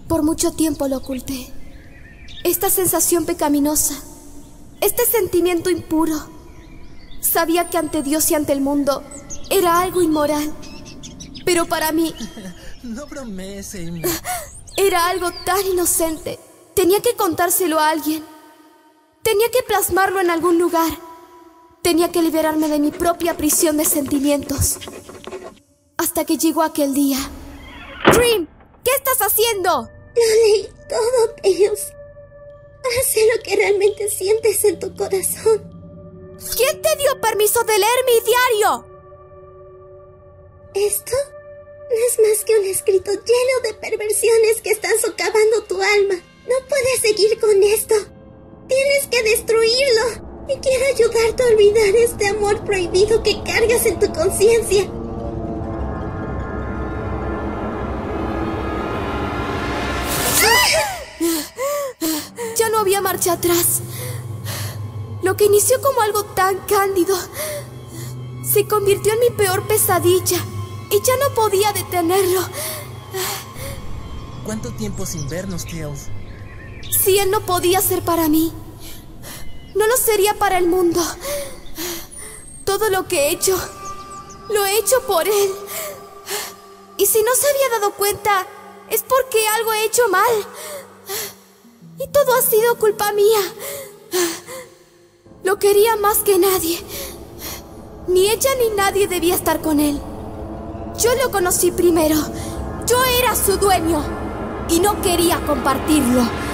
Por mucho tiempo lo oculté. Esta sensación pecaminosa, este sentimiento impuro. Sabía que ante Dios y ante el mundo era algo inmoral. Pero para mí... No bromees, Amy. Era algo tan inocente. Tenía que contárselo a alguien. Tenía que plasmarlo en algún lugar. Tenía que liberarme de mi propia prisión de sentimientos. Hasta que llegó aquel día. ¡Dream! ¿Qué estás haciendo? Lo leí todo, Tails. Ahora sé lo que realmente sientes en tu corazón. ¿Quién te dio permiso de leer mi diario? Esto no es más que un escrito lleno de perversiones que están socavando tu alma. No puedes seguir con esto. Tienes que destruirlo. Y quiero ayudarte a olvidar este amor prohibido que cargas en tu conciencia. Ya no había marcha atrás. Lo que inició como algo tan cándido se convirtió en mi peor pesadilla y ya no podía detenerlo. ¿Cuánto tiempo sin vernos, Tails? Si él no podía ser para mí, no lo sería para el mundo. Todo lo que he hecho, lo he hecho por él. Y si no se había dado cuenta, es porque algo he hecho mal. Y todo ha sido culpa mía. Lo quería más que nadie. Ni ella ni nadie debía estar con él. Yo lo conocí primero. Yo era su dueño. Y no quería compartirlo.